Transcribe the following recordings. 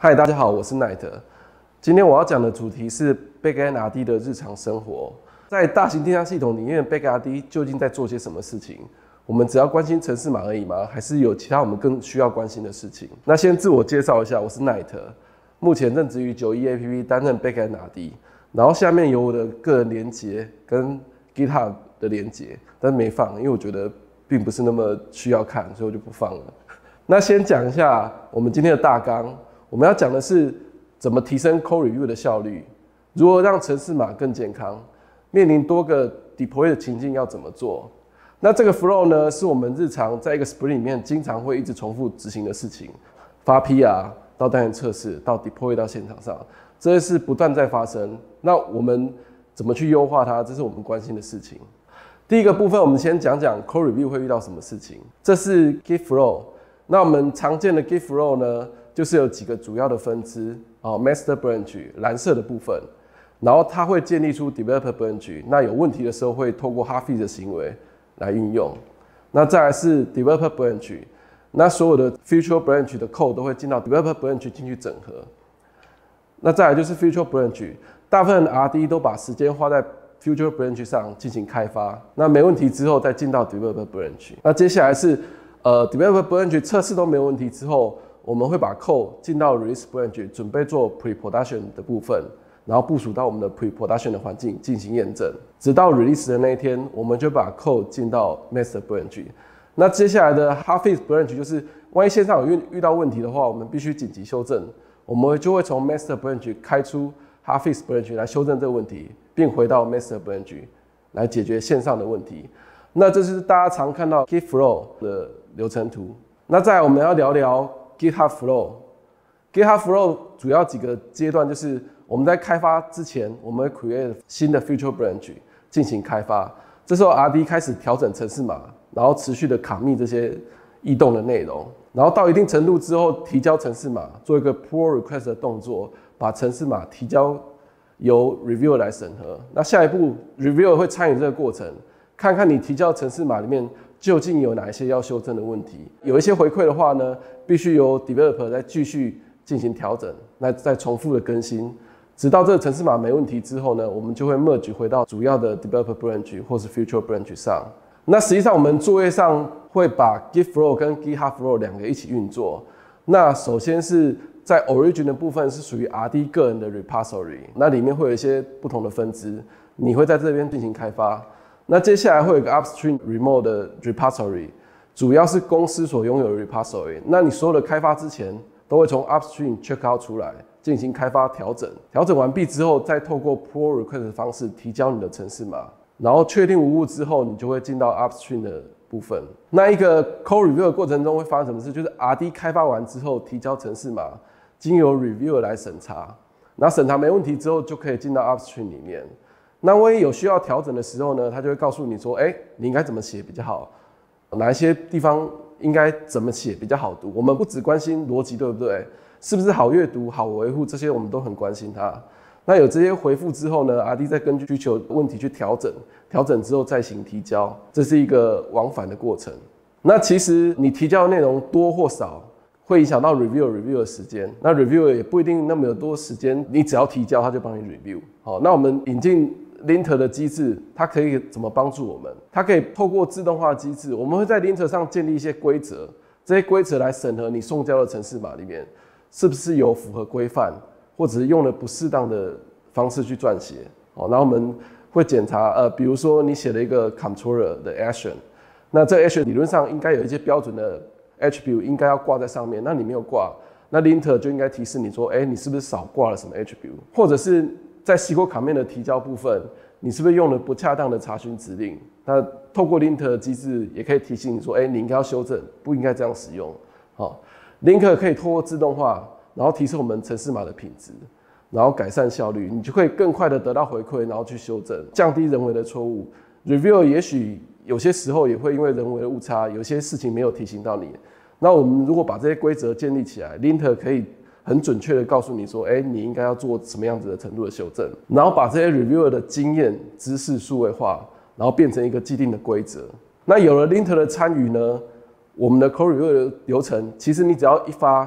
嗨，大家好，我是奈特。今天我要讲的主题是 BackendRD 的日常生活。在大型电商系统里面 ，BackendRD 究竟在做些什么事情？我们只要关心程式码而已吗？还是有其他我们更需要关心的事情？那先自我介绍一下，我是奈特，目前任职于91APP 担任 BackendRD， 然后下面有我的个人连结跟 GitHub 的连结，但是没放，因为我觉得并不是那么需要看，所以我就不放了。那先讲一下我们今天的大纲，我们要讲的是怎么提升 Code Review 的效率，如何让程式码更健康，面临多个 deploy 的情境要怎么做。那这个 flow 呢，是我们日常在一个 sprint 里面经常会一直重复执行的事情，发 PR 到单元测试到 deploy 到现场上，这些是不断在发生。那我们怎么去优化它，这是我们关心的事情。第一个部分，我们先讲讲 Code Review 会遇到什么事情。这是 Git Flow。那我们常见的 Git Flow 呢，就是有几个主要的分支，Master Branch 蓝色的部分，然后它会建立出 Developer Branch， 那有问题的时候会透过 Hardfix 的行为来运用。那再来是 Developer Branch， 那所有的 Feature Branch 的 code 都会进到 Developer Branch 进去整合。那再来就是 Feature Branch， 大部分的 RD 都把时间花在 Feature Branch 上进行开发，那没问题之后再进到 Developer Branch。那接下来是Developer Branch 测试都没有问题之后，我们会把 code 进到 Release Branch， 准备做 Pre-Production 的部分，然后部署到我们的 Pre-Production 的环境进行验证，直到 Release 的那一天，我们就把 code 进到 Master Branch。那接下来的 Hardfix Branch 就是万一线上有遇到问题的话，我们必须紧急修正，我们就会从 Master Branch 开出 Hardfix Branch 来修正这个问题，并回到 Master Branch 来解决线上的问题。那这是大家常看到 Git Flow 的流程图。那再来我们要聊聊 GitHub Flow。GitHub Flow 主要几个阶段，就是我们在开发之前，我们会 create 新的 Feature Branch 进行开发。这时候 RD 开始调整程式码，然后持续的commit这些异动的内容，然后到一定程度之后提交程式码，做一个 pull request 的动作，把程式码提交由 Reviewer 来审核。那下一步 Reviewer 会参与这个过程，看看你提交程式码里面究竟有哪一些要修正的问题。有一些回馈的话呢，必须由 Developer 再继续进行调整，那再重复的更新，直到这个程式码没问题之后呢，我们就会 merge 回到主要的 Developer Branch 或是 Feature Branch 上。那实际上我们作业上会把 Git Flow 跟 GitHub Flow 两个一起运作。那首先是在 Origin 的部分是属于 RD 个人的 repository， 那里面会有一些不同的分支，你会在这边进行开发。那接下来会有一个 Upstream Remote 的 repository， 主要是公司所拥有的 repository。那你所有的开发之前，都会从 Upstream check out 出来，进行开发调整。调整完毕之后，再透过 Pull Request 的方式提交你的程式码，然后确定无误之后，你就会进到 Upstream 的部分。那一个 Code Review 的过程中会发生什么事？就是 RD 开发完之后提交程式码，经由 Reviewer 来审查，然后审查没问题之后，就可以进到 Upstream 里面。那万一有需要调整的时候呢，他就会告诉你说，你应该怎么写比较好，哪一些地方应该怎么写比较好读。我们不只关心逻辑，对不对？是不是好阅读、好维护，这些我们都很关心它。那有这些回复之后呢 ，RD 再根据需求问题去调整，调整之后再行提交，这是一个往返的过程。那其实你提交的内容多或少，会影响到 review 的时间。那 review 也不一定那么有多时间，你只要提交，他就帮你 review。好，那我们引进Linter 的机制，它可以怎么帮助我们？它可以透过自动化机制，我们会在 Linter 上建立一些规则，这些规则来审核你送交的程式码里面是不是有符合规范，或者是用了不适当的方式去撰写。然后我们会检查，比如说你写了一个 controller 的 action， 那这 action 理论上应该有一些标准的 attribute 应该要挂在上面，那你没有挂，那 Linter 就应该提示你说，你是不是少挂了什么 attribute， 或者是在 SQL command 的提交部分，你是不是用了不恰当的查询指令？那透过 Linter 的机制也可以提醒你说，你应该要修正，不应该这样使用。Linter 可以透过自动化，然后提升我们程式码的品质，然后改善效率，你就会更快的得到回馈，然后去修正，降低人为的错误。Reviewer 也许有些时候也会因为人为的误差，有些事情没有提醒到你。那我们如果把这些规则建立起来 ，Linter 可以很准确的告诉你说，你应该要做什么样子的程度的修正，然后把这些 reviewer 的经验、知识数位化，然后变成一个既定的规则。那有了 Linter 的参与呢，我们的 Code Review 的流程，其实你只要一发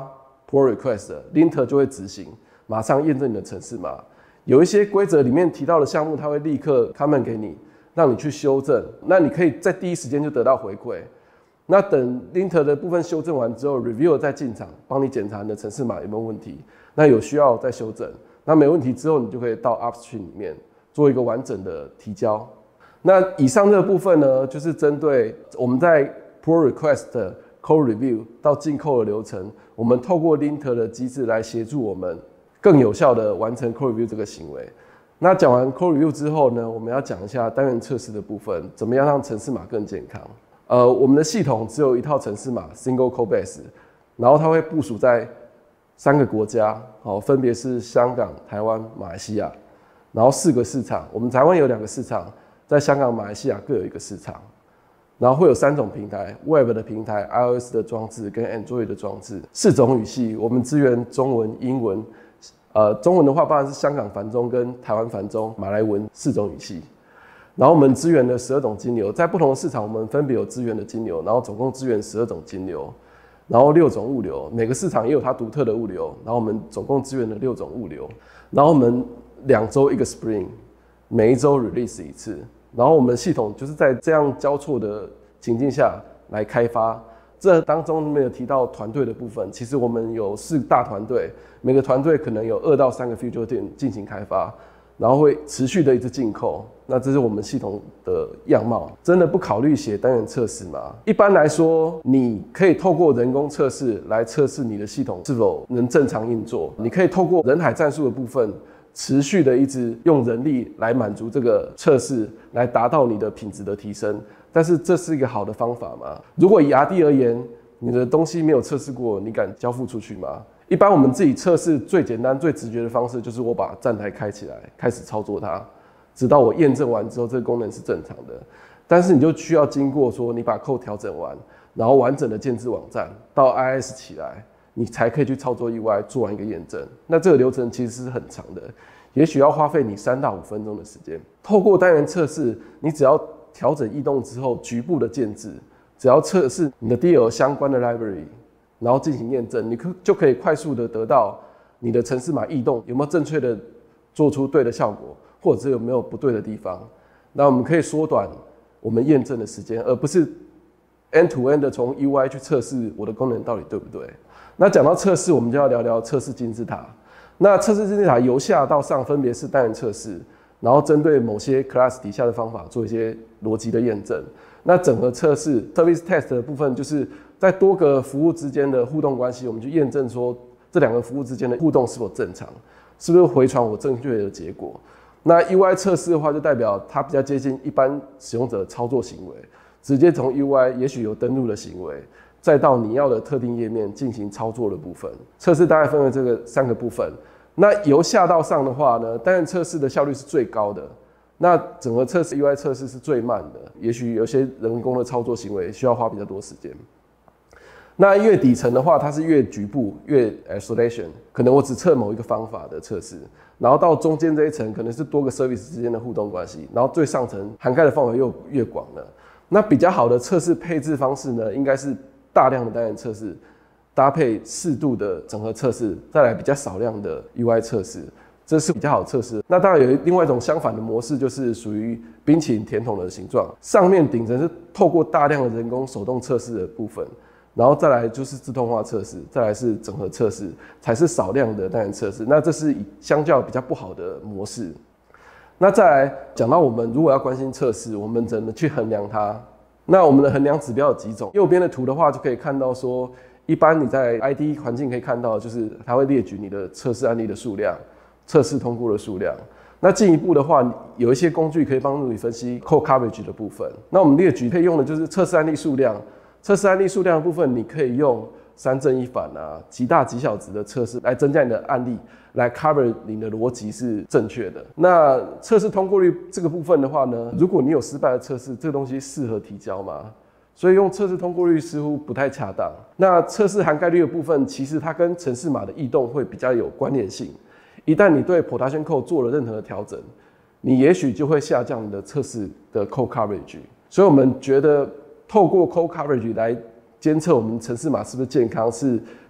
pull request，linter 就会执行，马上验证你的程式码。有一些规则里面提到的项目，它会立刻 comment 给你，让你去修正。那你可以在第一时间就得到回馈。那等 linter 的部分修正完之后 ，reviewer 再进场帮你检查你的程式码有没有问题。那有需要再修正，那没问题之后，你就可以到 upstream 里面做一个完整的提交。那以上这个部分呢，就是针对我们在 pull request 的 code review 到进code的流程，我们透过 linter 的机制来协助我们更有效的完成 code review 这个行为。那讲完 code review 之后呢，我们要讲一下单元测试的部分，怎么样让程式码更健康。我们的系统只有一套程式码 single code base， 然后它会部署在3个国家，分别是香港、台湾、马来西亚，然后4个市场。我们台湾有2个市场，在香港、马来西亚各有1个市场。然后会有3种平台 ：Web 的平台、iOS 的装置跟 Android 的装置。4种语系，我们支援中文、英文。中文的话，当然是香港繁中跟台湾繁中、马来文4种语系。然后我们支援了12种金流，在不同的市场，我们分别有支援的金流，然后总共支援12种金流。然后6种物流，每个市场也有它独特的物流，然后我们总共支援了6种物流，然后我们2周1个 sprint， 每一周 release 1次，然后我们系统就是在这样交错的情境下来开发。这当中没有提到团队的部分，其实我们有4大团队，每个团队可能有2到3个 feature team 进行开发，然后会持续的一直进扣。那这是我们系统的样貌。真的不考虑写单元测试吗？一般来说，你可以透过人工测试来测试你的系统是否能正常运作。你可以透过人海战术的部分，持续的一直用人力来满足这个测试，来达到你的品质的提升。但是这是一个好的方法吗？如果以 RD 而言，你的东西没有测试过，你敢交付出去吗？一般我们自己测试最简单、最直觉的方式，就是我把站台开起来，开始操作它。直到我验证完之后，这个功能是正常的。但是你就需要经过说，你把 code 调整完，然后完整的建置网站到 IIS 起来，你才可以去操作 UI 做完一个验证。那这个流程其实是很长的，也许要花费你3到5分钟的时间。透过单元测试，你只要调整异动之后，局部的建置，只要测试你的 DL 相关的 library， 然后进行验证，你就可以快速的得到你的程式码异动有没有正确的做出对的效果。或者是有没有不对的地方，那我们可以缩短我们验证的时间，而不是 end to end 的从 UI 去测试我的功能到底对不对。那讲到测试，我们就要聊聊测试金字塔。那测试金字塔由下到上分别是单元测试，然后针对某些 class 底下的方法做一些逻辑的验证。那整合测试 service test 的部分，就是在多个服务之间的互动关系，我们去验证说这2个服务之间的互动是否正常，是不是回传我正确的结果。那 UI 测试的话，就代表它比较接近一般使用者的操作行为，直接从 UI 也许有登录的行为，再到你要的特定页面进行操作的部分。测试大概分为这个3个部分。那由下到上的话呢，单元测试的效率是最高的，那整个测试 UI 测试是最慢的，也许有些人工的操作行为需要花比较多时间。那越底层的话，它是越局部、越 isolation， 可能我只测某一个方法的测试，然后到中间这一层可能是多个 service 之间的互动关系，然后最上层涵盖的范围又越广了。那比较好的测试配置方式呢，应该是大量的单元测试搭配适度的整合测试，再来比较少量的 UI 测试，这是比较好的测试。那当然有另外一种相反的模式，就是属于冰淇淋甜筒的形状，上面顶层是透过大量的人工手动测试的部分。然后再来就是自动化测试，再来是整合测试，才是少量的单元测试。那这是相较比较不好的模式。那再来讲到我们如果要关心测试，我们怎么去衡量它？那我们的衡量指标有几种？右边的图的话就可以看到说，一般你在 IDE 环境可以看到，就是它会列举你的测试案例的数量、测试通过的数量。那进一步的话，有一些工具可以帮助你分析 code coverage 的部分。那我们列举可以用的就是测试案例数量。测试案例数量的部分，你可以用3正一反啊、极大极小值的测试来增加你的案例，来 cover 你的逻辑是正确的。那测试通过率这个部分的话呢，如果你有失败的测试，这个东西适合提交吗？所以用测试通过率似乎不太恰当。那测试涵盖率的部分，其实它跟程式码的异动会比较有关联性。一旦你对 production code 做了任何的调整，你也许就会下降你的测试的 code coverage。所以我们觉得透过 code coverage 来监测我们程式码是不是健康是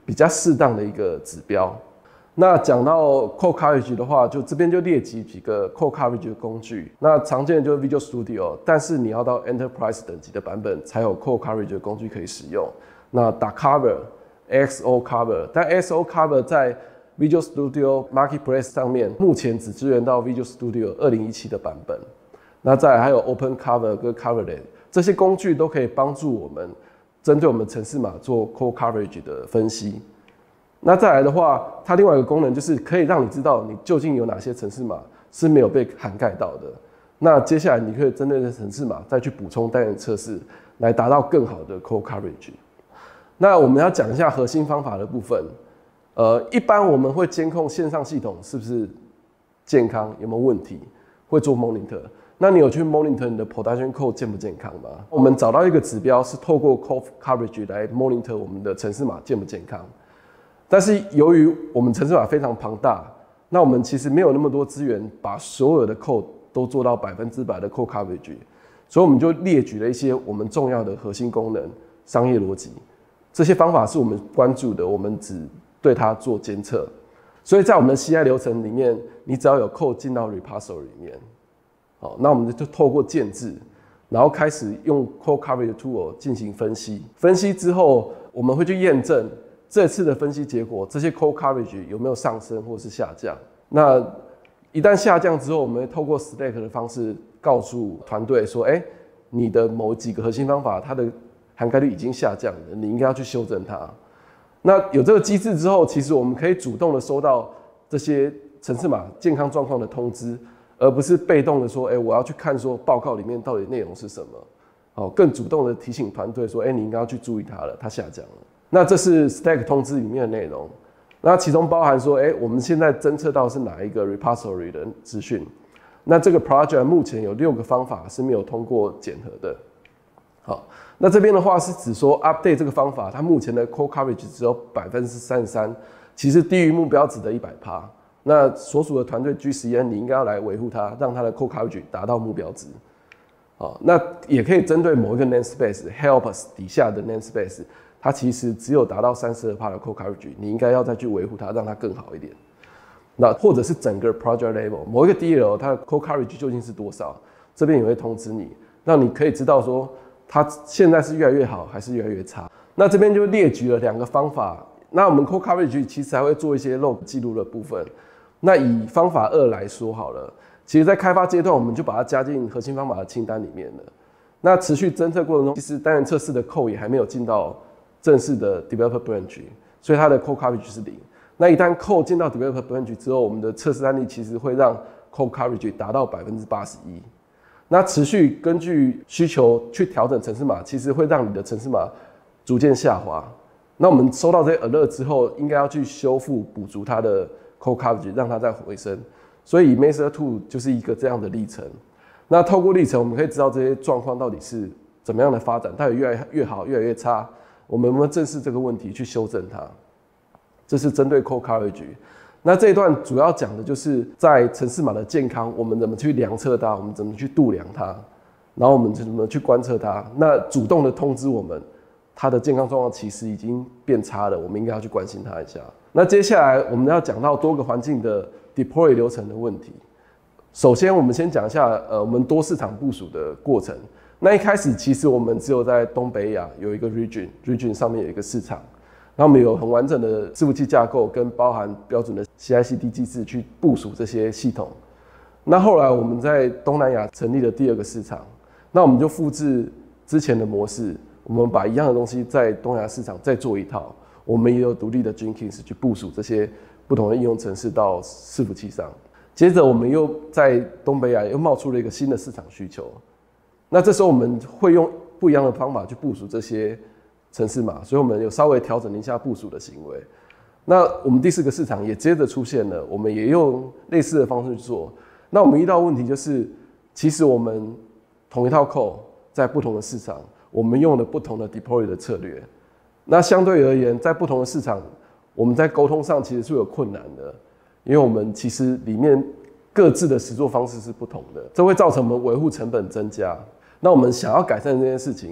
比较适当的一个指标。那讲到 Code Coverage 的话，就这边就列举几个 Code Coverage 的工具。那常见的就是 Visual Studio， 但是你要到 Enterprise 等级的版本才有 Code Coverage 的工具可以使用。那打 Cover、AXO Cover， 但 AXO Cover 在 Visual Studio Marketplace 上面目前只支援到 Visual Studio 2017的版本。那再来还有 Open Cover 跟 Coverlet， 这些工具都可以帮助我们针对我们程式码做 Code Coverage 的分析。那再来的话，它另外一个功能就是可以让你知道你究竟有哪些程式码是没有被涵盖到的。那接下来你可以针对这程式码再去补充单元测试，来达到更好的 Code Coverage。那我们要讲一下核心方法的部分。一般我们会监控线上系统是不是健康，有没有问题，会做 monitor。那你有去 monitor 你的 production code 健不健康吗？我们找到一个指标是透过 Code Coverage 来 monitor 我们的程式码健不健康。但是由于我们程式码非常庞大，那我们其实没有那么多资源把所有的 code 都做到100%的 Code Coverage， 所以我们就列举了一些我们重要的核心功能、商业逻辑。这些方法是我们关注的，我们只对它做监测。所以在我们的 CI 流程里面，你只要有 code 进到 repository 里面，好，那我们就透过建置，然后开始用 Code Coverage Tool 进行分析。分析之后，我们会去验证这次的分析结果，这些 Code Coverage 有没有上升或是下降。那一旦下降之后，我们会透过 Slack 的方式告诉团队说，你的某几个核心方法，它的涵盖率已经下降了，你应该要去修正它。那有这个机制之后，其实我们可以主动的收到这些程式码健康状况的通知，而不是被动的说，我要去看说报告里面到底内容是什么。更主动的提醒团队说，你应该要去注意它了，它下降了。那这是 Stack 通知里面的内容，那其中包含说，我们现在侦测到是哪一个 repository 的资讯。那这个 project 目前有6个方法是没有通过检核的。好，那这边的话是指说 update 这个方法，它目前的 Code Coverage 只有33%，其实低于目标值的100%。那所属的团队 GCN 你应该要来维护它，让它的 Code Coverage 达到目标值。好，那也可以针对某一个 namespace helps 底下的 namespace。它其实只有达到32%的 Code Coverage， 你应该要再去维护它，让它更好一点。那或者是整个 project level 某一个 DL 它的 Code Coverage 究竟是多少，这边也会通知你，让你可以知道说它现在是越来越好还是越来越差。那这边就列举了2个方法。那我们 Code Coverage 其实还会做一些 log 记录的部分。那以方法2来说好了，其实在开发阶段我们就把它加进核心方法的清单里面了。那持续侦测过程中，其实单元测试的 code 也还没有进到正式的 developer branch， 所以它的 code coverage 是0。那一旦 code 进到 developer branch 之后，我们的测试案例其实会让 code coverage 达到81%。那持续根据需求去调整程式码，其实会让你的程式码逐渐下滑。那我们收到这些 alert 之后，应该要去修复补足它的 code coverage， 让它再回升。所以 Master 2就是一个这样的历程。那透过历程，我们可以知道这些状况到底是怎么样的发展，到底越来越好，越来越差。我们有没有正视这个问题去修正它？这是针对 Code Coverage。那这一段主要讲的就是在程式码的健康，我们怎么去量测它，我们怎么去度量它，然后我们怎么去观测它。那主动的通知我们，它的健康状况其实已经变差了，我们应该要去关心它一下。那接下来我们要讲到多个环境的 deploy 流程的问题。首先，我们先讲一下我们多市场部署的过程。那一开始其实我们只有在东北亚有一个 region 上面有一个市场，然后我们有很完整的伺服器架构跟包含标准的 CI/CD 机制去部署这些系统。那后来我们在东南亚成立了第2个市场，那我们就复制之前的模式，我们把一样的东西在东南亚市场再做一套，我们也有独立的 Jenkins 去部署这些不同的应用程式到伺服器上。接着我们又在东北亚又冒出了一个新的市场需求。那这时候我们会用不一样的方法去部署这些程式码，所以我们有稍微调整了一下部署的行为。那我们第4个市场也接着出现了，我们也用类似的方式去做。那我们遇到的问题就是，其实我们同一套 code 在不同的市场，我们用了不同的 deploy 的策略。那相对而言，在不同的市场，我们在沟通上其实是有困难的，因为我们其实里面各自的实作方式是不同的，这会造成我们维护成本增加。那我们想要改善这件事情，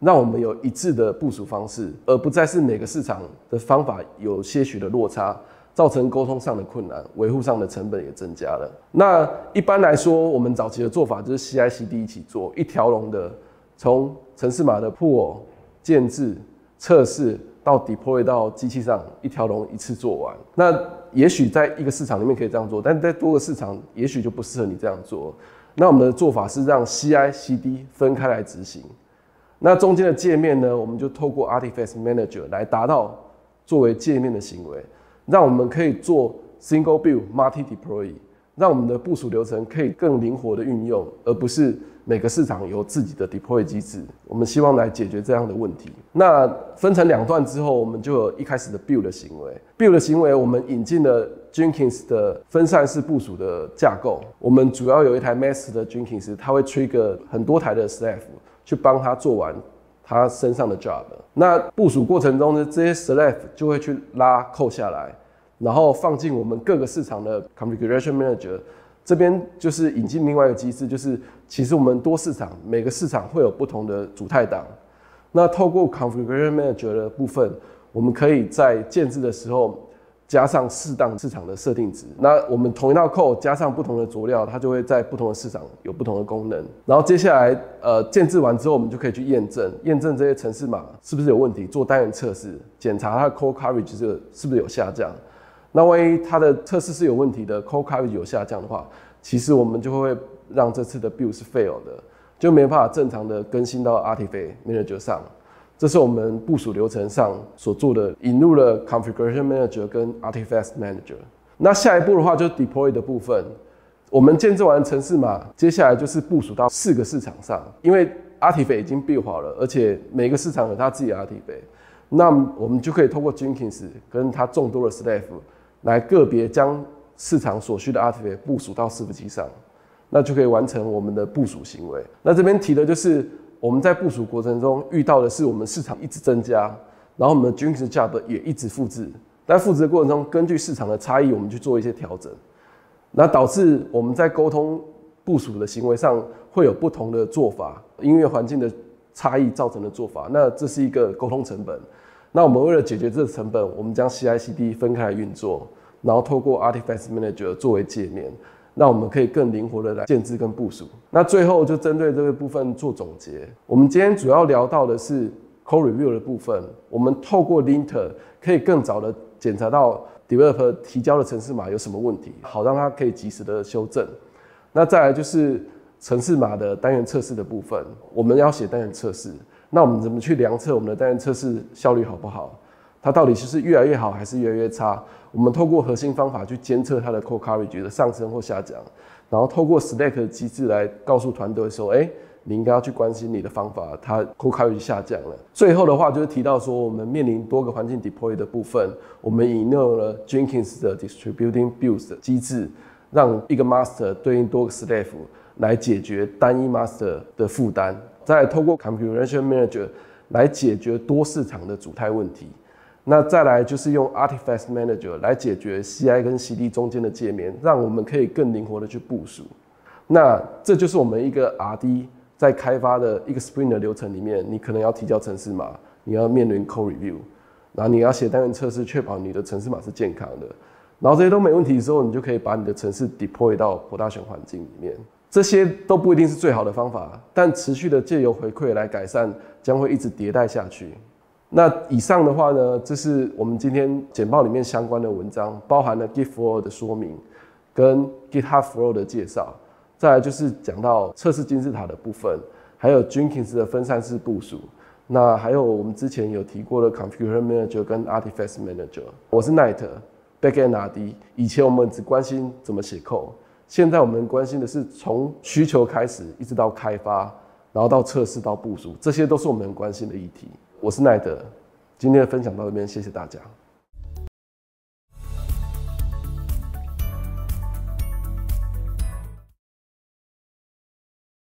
让我们有一致的部署方式，而不再是每个市场的方法有些许的落差，造成沟通上的困难，维护上的成本也增加了。那一般来说，我们早期的做法就是 CI/CD 一起做，一条龙的，从程式码的 pool 建制、测试到 deploy 到机器上，一条龙一次做完。那也许在一个市场里面可以这样做，但在多个市场也许就不适合你这样做。那我们的做法是让 CI/CD 分开来执行。那中间的界面呢，我们就透过 Artifact Manager 来达到作为界面的行为，让我们可以做 Single Build、Multi Deploy， 让我们的部署流程可以更灵活的运用，而不是每个市场有自己的 Deploy 机制。我们希望来解决这样的问题。那分成2段之后，我们就有一开始的 Build 的行为。Build 的行为，我们引进了 Jenkins 的分散式部署的架构。我们主要有一台 Master 的 Jenkins， 它会 trigger 很多台的 Slav。去帮他做完他身上的 job。那部署过程中呢，这些 Slav 就会去拉扣下来，然后放进我们各个市场的 Configuration Manager。这边就是引进另外一个机制，就是其实我们多市场，每个市场会有不同的主态档。那透过 Configuration Manager 的部分，我们可以在建制的时候加上适当市场的设定值。那我们同一道code加上不同的佐料，它就会在不同的市场有不同的功能。然后接下来建制完之后，我们就可以去验证这些程式码是不是有问题，做单元测试，检查它的 code coverage 是不是有下降。那万一它的测试是有问题的 ，code coverage 有下降的话，其实我们就会让这次的 build 是 fail 的，就没办法正常的更新到 Artifact Manager 上。这是我们部署流程上所做的，引入了 Configuration Manager 跟 Artifact Manager。那下一步的话就是 Deploy 的部分，我们建制完程式码，接下来就是部署到4个市场上，因为 Artifact 已经 build 好了，而且每个市场有它自己的 Artifact， 那我们就可以透过 Jenkins 跟它众多的 Slav 来个别将市场所需的 Artifact 部署到伺服器上，那就可以完成我们的部署行为。那这边提的就是我们在部署过程中遇到的是我们市场一直增加，然后我们的 Jenkins job 也一直复制，在复制的过程中，根据市场的差异，我们去做一些调整，那导致我们在沟通部署的行为上会有不同的做法，因为环境的差异造成的做法，那这是一个沟通成本。那我们为了解决这个成本，我们将 CI/CD 分开来运作，然后透过 Artifact Manager 作为界面。那我们可以更灵活的来建制跟部署。那最后就针对这个部分做总结。我们今天主要聊到的是 Code Review 的部分，我们透过 Linter 可以更早的检查到 Developer 提交的程式码有什么问题，好让它可以及时的修正。那再来就是程式码的单元测试的部分，我们要写单元测试，那我们怎么去量测我们的单元测试效率好不好？它到底是越来越好还是越来越差？我们透过核心方法去监测它的 code coverage 的上升或下降，然后透过 Slack 的机制来告诉团队说，你应该要去关心你的方法，它 code coverage 下降了。最后的话就是提到说，我们面临多个环境 deploy 的部分，我们引用了 Jenkins 的 Distributing Builds 的机制，让一个 master 对应多个 Slav 来解决单一 master 的负担，再来透过 Configuration Manager 来解决多市场的主态问题。那再来就是用 Artifact Manager 来解决 CI 跟 CD 中间的界面，让我们可以更灵活的去部署。那这就是我们一个 RD 在开发的一个 Sprint 的流程里面，你可能要提交程式码，你要面临 Code Review， 然后你要写单元测试，确保你的程式码是健康的。然后这些都没问题之后，你就可以把你的程式 deploy 到 production 环境里面。这些都不一定是最好的方法，但持续的借由回馈来改善，将会一直迭代下去。那以上的话呢，这是我们今天简报里面相关的文章，包含了 Git Flow 的说明跟 GitHub Flow 的介绍，再来就是讲到测试金字塔的部分，还有 Jenkins 的分散式部署，那还有我们之前有提过的 Configuration Manager 跟 Artifact Manager。我是 Knight Backend RD， 以前我们只关心怎么写 code， 现在我们关心的是从需求开始，一直到开发，然后到测试到部署，这些都是我们很关心的议题。我是奈德，今天的分享到这边，谢谢大家。